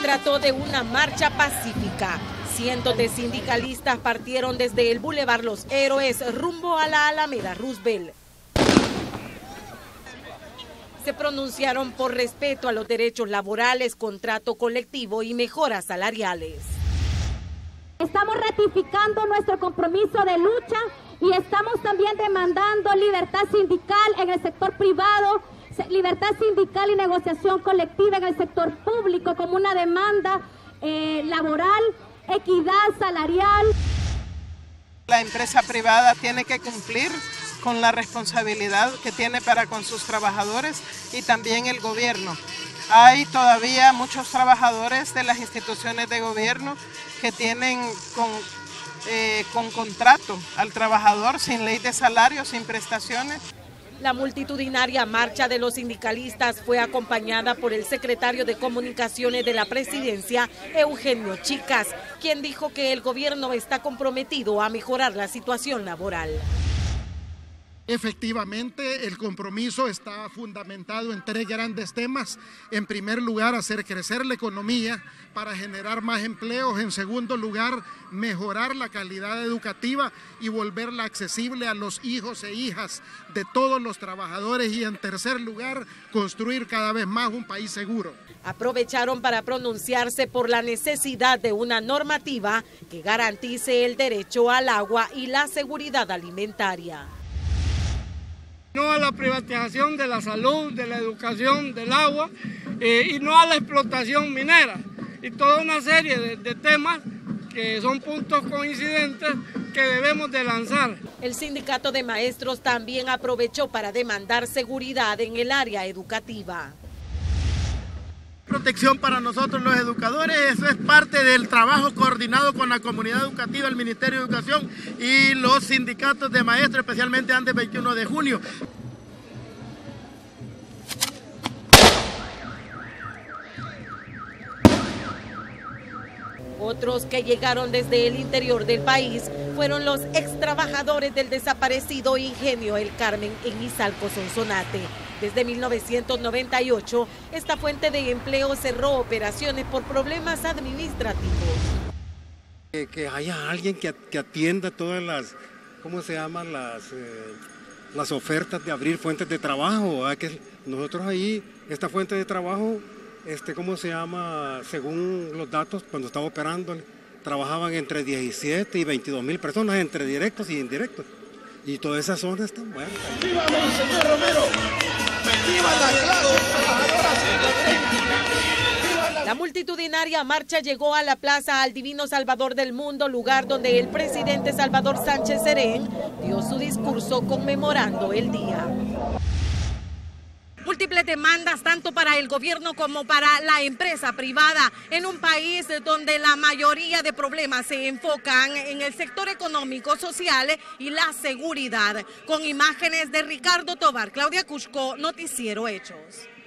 trató de una marcha pacífica. Cientos de sindicalistas partieron desde el Boulevard Los Héroes rumbo a la Alameda Roosevelt. Se pronunciaron por respeto a los derechos laborales, contrato colectivo y mejoras salariales. Estamos ratificando nuestro compromiso de lucha y estamos también demandando libertad sindical en el sector privado, libertad sindical y negociación colectiva en el sector público como una demanda laboral, equidad salarial. La empresa privada tiene que cumplir con la responsabilidad que tiene para con sus trabajadores y también el gobierno. Hay todavía muchos trabajadores de las instituciones de gobierno que tienen con contrato al trabajador sin ley de salario, sin prestaciones. La multitudinaria marcha de los sindicalistas fue acompañada por el secretario de Comunicaciones de la Presidencia, Eugenio Chicas, quien dijo que el gobierno está comprometido a mejorar la situación laboral. Efectivamente, el compromiso está fundamentado en tres grandes temas. En primer lugar, hacer crecer la economía para generar más empleos. En segundo lugar, mejorar la calidad educativa y volverla accesible a los hijos e hijas de todos los trabajadores. Y en tercer lugar, construir cada vez más un país seguro. Aprovecharon para pronunciarse por la necesidad de una normativa que garantice el derecho al agua y la seguridad alimentaria. No a la privatización de la salud, de la educación, del agua y no a la explotación minera. Y toda una serie de temas que son puntos coincidentes que debemos de lanzar. El sindicato de maestros también aprovechó para demandar seguridad en el área educativa. Protección para nosotros los educadores, eso es parte del trabajo coordinado con la comunidad educativa, el Ministerio de Educación y los sindicatos de maestros, especialmente antes del 21 de junio. Otros que llegaron desde el interior del país fueron los extrabajadores del desaparecido Ingenio El Carmen en Izalco, Sonsonate. Desde 1998, esta fuente de empleo cerró operaciones por problemas administrativos. Que haya alguien que atienda todas las, ¿cómo se llaman? Las ofertas de abrir fuentes de trabajo. Que nosotros ahí, esta fuente de trabajo, ¿cómo se llama? Según los datos, cuando estaba operando, trabajaban entre 17 y 22,000 personas, entre directos y indirectos. Y toda esa zona está muerta. ¡Viva Monseñor Romero! ¡Viva la clase trabajadora! La multitudinaria marcha llegó a la plaza al Divino Salvador del Mundo, lugar donde el presidente Salvador Sánchez Serén dio su discurso conmemorando el día. Múltiples demandas tanto para el gobierno como para la empresa privada en un país donde la mayoría de problemas se enfocan en el sector económico, social y la seguridad. Con imágenes de Ricardo Tobar, Claudia Cusco, Noticiero Hechos.